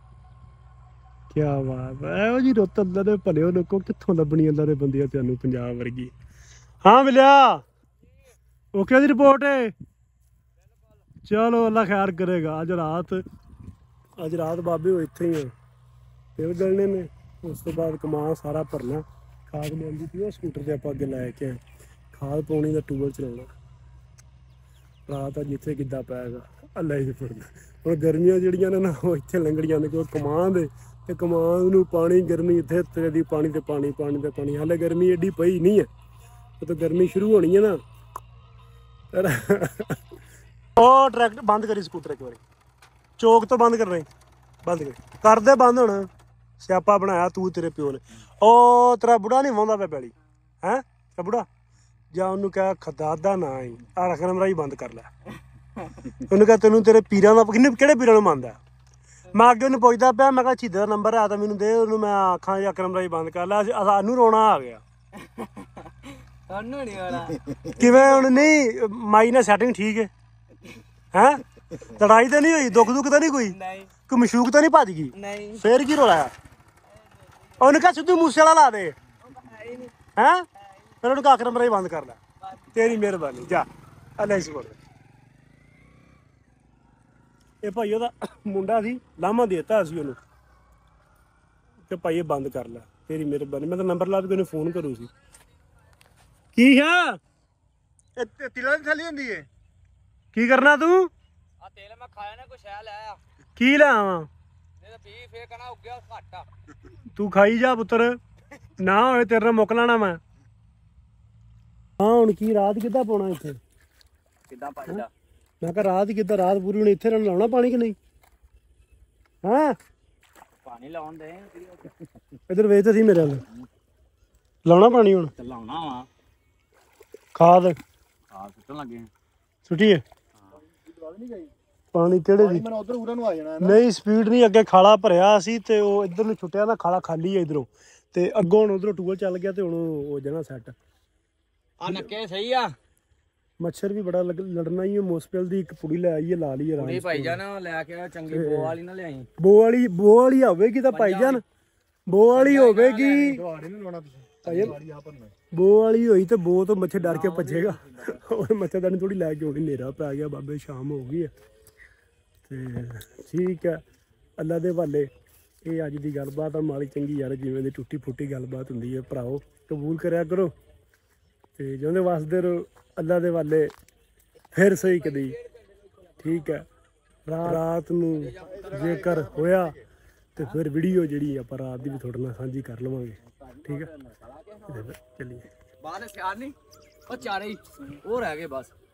ਕਿਆ ਬਾਤ ਹੈ। ਇਹੋ ਜਿਹੀ ਰੁੱਤ ਅੱਲਾ ਦੇ ਭਲੇ ਹੋ ਲੋਕੋ, ਕਿੱਥੋਂ ਲੱਭਣੀ ਅੱਲਾ ਦੇ ਬੰਦਿਆਂ ਤੁਹਾਨੂੰ ਪੰਜਾਬ ਵਰਗੀ। ਹਾਂ ਮਿਲਿਆ ਓਕੇ ਦੀ ਰਿਪੋਰਟ ਹੈ। ਚਲੋ ਅੱਲਾ ਖੈਰ ਕਰੇਗਾ। ਅੱਜ ਰਾਤ ਬਾਬੇ ਉਹ ਇੱਥੇ ਹੀ ਆ, ਫਿਰ ਗਲਣੇ ਨੇ। ਉਸ ਤੋਂ ਬਾਅਦ ਕਮਾਨ ਸਾਰਾ ਭਰਨਾ। ਖਾਦ ਮਿਲਦੀ ਸੀ ਉਹ ਸਕੂਟਰ 'ਤੇ ਆਪਾਂ ਅੱਗੇ ਲੈ ਕੇ ਆਏ, ਖਾਦ ਪਾਉਣੀ ਦਾ ਟੂਬਲ ਚਲਾਉਣਾ। ਰਾਤ ਅੱਜ ਇੱਥੇ ਕਿੱਦਾਂ ਪਏਗਾ ਅੱਲਾ ਹੀ ਫੜਨਾ। ਹੁਣ ਗਰਮੀਆਂ ਜਿਹੜੀਆਂ ਨੇ ਨਾ ਉਹ ਇੱਥੇ ਲੰਘੜੀਆਂ ਨੇ, ਕਿਉਂਕਿ ਕਮਾਨ ਦੇ ਤੇ ਕਮਾਨ ਨੂੰ ਪਾਣੀ ਗਰਮੀ ਇੱਥੇ ਤੇਰੇ ਦੀ ਪਾਣੀ ਤੇ ਪਾਣੀ। ਹਾਲੇ ਗਰਮੀ ਐਡੀ ਪਈ ਨਹੀਂ ਹੈ, ਜਦੋਂ ਗਰਮੀ ਸ਼ੁਰੂ ਹੋਣੀ ਹੈ ਨਾ। ਉਹ ਟਰੈਕਟਰ ਬੰਦ ਕਰੀ, ਸਕੂਟਰ ਇੱਕ ਵਾਰੀ ਚੌਕ ਤੋਂ ਬੰਦ ਕਰਨਾ, ਬੰਦ ਕਰਦੇ ਬੰਦ। ਹੁਣ ਸਿਆਪਾ ਬਣਾਇਆ ਤੂੰ ਤੇਰੇ ਪਿਓ ਨੇ। ਉਹ ਤੇਰਾ ਬੁੜਾ ਨਹੀਂ ਵਾਹੁੰਦਾ ਪਿਆ ਪੈਲੀ ਹੈਂ, ਤੇਰਾ ਬੁੜਾ ਜਾਂ ਉਹਨੂੰ ਕਹਿ ਖਦਾਦਾ ਨਾ ਹੀ ਆ ਅਕਰਮ ਰਾਈ ਬੰਦ ਕਰ ਲੈ। ਉਹਨੂੰ ਕਹਿ ਤੈਨੂੰ ਤੇਰੇ ਪੀਰਾਂ ਦਾ ਕਿਹੜੇ ਪੀਰਾਂ ਨੂੰ ਮੰਨਦਾ। ਮੈਂ ਅੱਗੇ ਉਹਨੂੰ ਪੁੱਛਦਾ ਪਿਆ, ਮੈਂ ਕਿਹਾ ਸ਼ਹੀਦਾਂ ਦਾ ਨੰਬਰ ਆ ਤਾਂ ਮੈਨੂੰ ਦੇ, ਉਹਨੂੰ ਮੈਂ ਆਖਾਂ ਅਕਰਮ ਰਾਈ ਬੰਦ ਕਰ ਲੈ। ਸਾਨੂੰ ਰੋਣਾ ਆ ਗਿਆ ਉਹਨੂੰ ਨਹੀਂ ਹੋਣਾ ਕਿਵੇਂ ਹੁਣ ਨਹੀਂ ਮਾਈ ਨਾਲ ਸੈਟਿੰਗ ਠੀਕ ਹੈ ਹੈ ਲੜਾਈ ਤਾਂ ਨਹੀਂ ਹੋਈ ਦੁੱਖ ਤਾਂ ਨਹੀਂ ਕੋਈ ਨਹੀਂ ਕੋਈ ਮਸ਼ੂਕ ਤਾਂ ਨਹੀਂ ਭੱਜ ਗਈ ਨਹੀਂ ਫੇਰ ਕੀ ਰੋਲਾ ਆ ਉਹਨੂੰ ਕਹ ਸਿੱਧੂ ਮੂਸੇ ਵਾਲਾ ਲਾ ਦੇ ਹੈ ਫਿਰ ਉਹਨੂੰ ਕਾਕਰ ਮਰਾ ਹੀ ਬੰਦ ਕਰ ਲੈ ਤੇਰੀ ਮਿਹਰਬਾਨੀ ਜਾ ਅੱਲੇ ਸਪੋਰਟ ਇਹ ਭਾਈ ਉਹਦਾ ਮੁੰਡਾ ਸੀ ਲਾਮਾ ਦੇਤਾ ਅਸੀਂ ਉਹਨੂੰ ਤੇ ਭਾਈ ਇਹ ਬੰਦ ਕਰ ਲੈ ਤੇਰੀ ਮਿਹਰਬਾਨੀ ਮੈਂ ਤਾਂ ਨੰਬਰ ਲਾ ਕੇ ਉਹਨੂੰ ਫੋਨ ਕਰੂ ਸੀ ਕੀ ਆ ਇਹ ਤਿਲਾਂ ਦੀ ਥੈਲੀ ਹੁੰਦੀ ਏ ਕੀ ਕਰਨਾ ਤੂੰ ਆ ਤੇਲ ਮੈਂ ਖਾਇਆ ਨਾ ਕੁਛ ਹੈ ਲੈ ਆ ਕੀ ਲਾਵਾਂ ਨਹੀਂ ਤਾਂ ਵੀ ਫੇਰ ਕਹਣਾ ਉੱਗਿਆ ਘੱਟ ਆ ਤੂੰ ਖਾਈ ਜਾ ਪੁੱਤਰ ਨਾ ਹੋਏ ਤੇਰੇ ਨਾਲ ਮੁੱਕ ਲੈਣਾ ਮੈਂ ਹਾਂ ਹੁਣ ਕੀ ਰਾਤ ਕਿੱਦਾਂ ਪਾਉਣਾ ਇੱਥੇ ਕਿੱਦਾਂ ਭੱਜਦਾ ਮੈਂ ਕਿਹਾ ਰਾਤ ਕਿੱਦਾਂ ਰਾਤ ਪੂਰੀ ਹੁਣ ਇੱਥੇ ਲਾਉਣਾ ਪਾਣੀ ਕਿ ਨਹੀਂ ਹਾਂ ਪਾਣੀ ਲਾਉਣ ਦੇ ਇਧਰ ਵੇਚ ਤਾਂ ਸੀ ਮੇਰੇ ਵੱਲ ਲਾਉਣਾ ਪਾਣੀ ਹੁਣ ਤੇ ਲਾਉਣਾ ਵਾ ਖਾਦ ਆ ਸੁੱਟਣ ਲੱਗੇ ਸੁੱਟੀਏ ਪਾਣੀ ਕਿਹੜੇ ਦੀ ਮੈਂ ਉਧਰ ਉਰਾਂ ਨੂੰ ਆ ਜਾਣਾ ਨਹੀਂ ਸਪੀਡ ਨਹੀਂ ਅੱਗੇ ਖਾਲਾ ਭਰਿਆ ਸੀ ਤੇ ਉਹ ਇੱਧਰ ਨੂੰ ਛੁੱਟਿਆ ਨਾ ਖਾਲਾ ਖਾਲੀ ਹੈ ਇਧਰੋਂ ਤੇ ਅੱਗੋਂ ਹੁਣ ਉਧਰੋਂ ਟੂਲ ਚੱਲ ਗਿਆ ਤੇ ਹੁਣ ਹੋ ਜਾਣਾ ਸੈੱਟ ਆ ਨੱਕੇ ਸਹੀ ਆ ਮੱਛਰ ਵੀ ਬੜਾ ਲੜਨਾ ਹੀ ਮੋਸਪਿਲ ਦੀ ਇੱਕ ਪੁੜੀ ਲੈ ਆਈਏ ਲਾ ਲਈਏ ਕੁੜੀ ਭਾਈ ਜਾਨ ਲੈ ਕੇ ਚੰਗੀ ਬੋ ਵਾਲੀ ਨਾ ਲਿਆਈ ਬੋ ਵਾਲੀ ਹੋਵੇਗੀ ਤਾਂ ਭਾਈਜਾਨ ਬੋ ਵਾਲੀ ਹੋਵੇਗੀ ਦਵਾੜੀ ਨਹੀਂ ਲਾਉਣਾ ਤੁਸੀਂ ਭਾਈ ਆ ਭਰਨਾ ਬੋ ਵਾਲੀ ਹੋਈ ਤੇ ਬੋ ਤੋਂ ਮੱਛਰ ਡਰ ਕੇ ਭੱਜੇਗਾ ਉਹ ਮੱਛਰਦਾਨੀ ਥੋੜੀ ਲੈ ਕੇ ਆਉਣੀ ਹਨੇਰਾ ਪੈ ਗਿਆ ਬਾਬੇ ਸ਼ਾਮ ਹੋ ਗਈ ਹੈ ਤੇ ਠੀਕ ਹੈ ਅੱਲਾ ਦੇ ਹਵਾਲੇ ਇਹ ਅੱਜ ਦੀ ਗੱਲਬਾਤ ਆ ਮਾੜੀ ਚੰਗੀ ਯਾਰ ਜਿਵੇਂ ਦੀ ਟੁੱਟੀ ਫੁੱਟੀ ਗੱਲਬਾਤ ਹੁੰਦੀ ਹੈ ਭਰਾਓ ਕਬੂਲ ਕਰਿਆ ਕਰੋ ਤੇ ਜਿਉਂਦੇ ਵਸਦੇ ਰਹੋ ਅੱਲਾ ਦੇ ਹਵਾਲੇ ਫਿਰ ਸਹੀ ਕਦੀ ਠੀਕ ਹੈ ਰਾਤ ਨੂੰ ਜੇਕਰ ਹੋਇਆ ਤੇ ਫਿਰ ਵੀਡੀਓ ਜਿਹੜੀ ਆਪਾਂ ਰਾਤ ਦੀ ਵੀ ਤੁਹਾਡੇ ਨਾਲ ਸਾਂਝੀ ਕਰ ਲਵਾਂਗੇ ਠੀਕ ਹੈ ਚੱਲੀਏ ਬਾਅਦ ਸਿਆਰ ਨਹੀਂ ਉਹ ਚਾਰੇ ਹੀ ਉਹ ਰਹਿ ਗਏ ਬਸ